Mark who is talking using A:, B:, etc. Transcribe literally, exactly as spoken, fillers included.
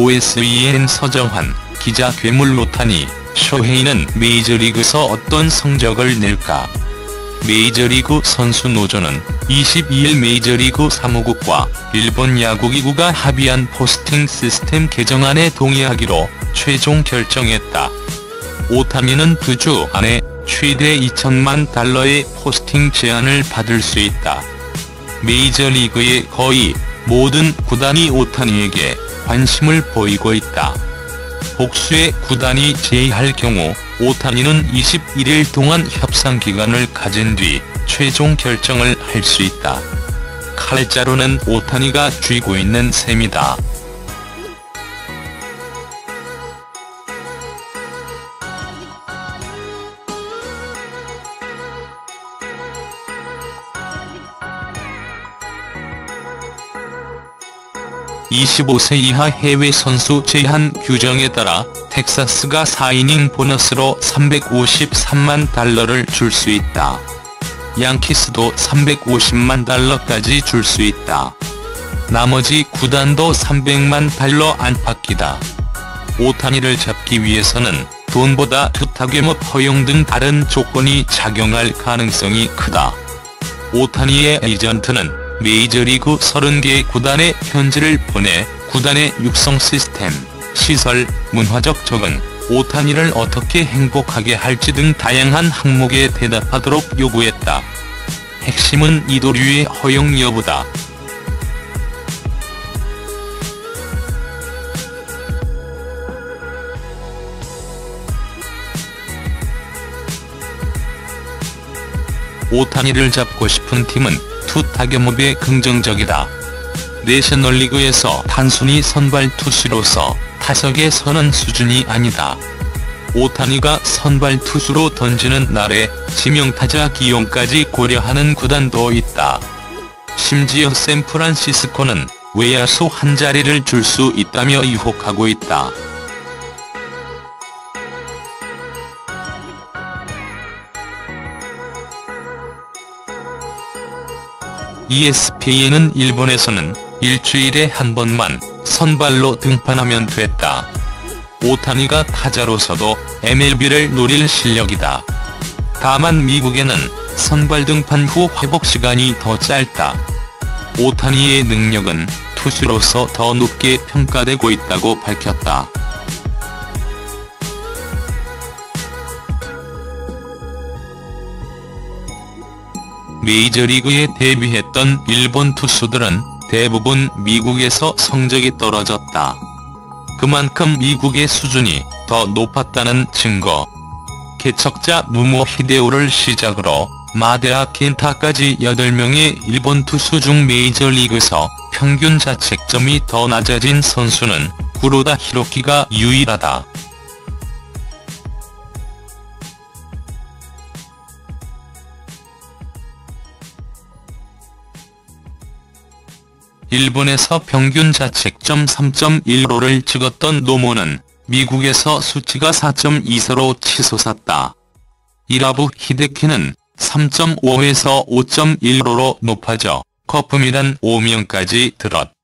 A: 오에스이엔 서정환, 기자 괴물 오타니, 쇼헤이는 메이저리그에서 어떤 성적을 낼까? 메이저리그 선수 노조는 이십이일 메이저리그 사무국과 일본 야구기구가 합의한 포스팅 시스템 개정안에 동의하기로 최종 결정했다. 오타니는 두 주 안에 최대 이천만 달러의 포스팅 제안을 받을 수 있다. 메이저리그의 거의 모든 구단이 오타니에게 관심을 보이고 있다. 복수의 구단이 제의할 경우 오타니는 이십일일 동안 협상 기간을 가진 뒤 최종 결정을 할 수 있다. 칼자루는 오타니가 쥐고 있는 셈이다. 이십오 세 이하 해외 선수 제한 규정에 따라 텍사스가 사 이닝 보너스로 삼백오십삼만 달러를 줄 수 있다. 양키스도 삼백오십만 달러까지 줄 수 있다. 나머지 구단도 삼백만 달러 안팎이다. 오타니를 잡기 위해서는 돈보다 투타 규모 허용 등 다른 조건이 작용할 가능성이 크다. 오타니의 에이전트는 메이저리그 서른 개 구단에 편지를 보내 구단의 육성 시스템, 시설, 문화적 적응, 오타니를 어떻게 행복하게 할지 등 다양한 항목에 대답하도록 요구했다. 핵심은 이도류의 허용 여부다. 오타니를 잡고 싶은 팀은 투타 겸업에 긍정적이다. 내셔널리그에서 단순히 선발 투수로서 타석에 서는 수준이 아니다. 오타니가 선발 투수로 던지는 날에 지명타자 기용까지 고려하는 구단도 있다. 심지어 샌프란시스코는 외야수 한 자리를 줄 수 있다며 유혹하고 있다. 이에스피엔은 일본에서는 일주일에 한 번만 선발로 등판하면 됐다. 오타니가 타자로서도 엠엘비를 노릴 실력이다. 다만 미국에는 선발 등판 후 회복 시간이 더 짧다. 오타니의 능력은 투수로서 더 높게 평가되고 있다고 밝혔다. 메이저리그에 데뷔했던 일본 투수들은 대부분 미국에서 성적이 떨어졌다. 그만큼 미국의 수준이 더 높았다는 증거. 개척자 무모 히데오를 시작으로 마데아 켄타까지 여덟 명의 일본 투수 중 메이저리그에서 평균 자책점이 더 낮아진 선수는 구로다 히로키가 유일하다. 일본에서 평균 자책점 삼 점 일오를 찍었던 노모는 미국에서 수치가 사 점 이사로 치솟았다. 이라부 히데키는 삼 점 오에서 오 점 일오로 높아져 거품이란 오명까지 들었다.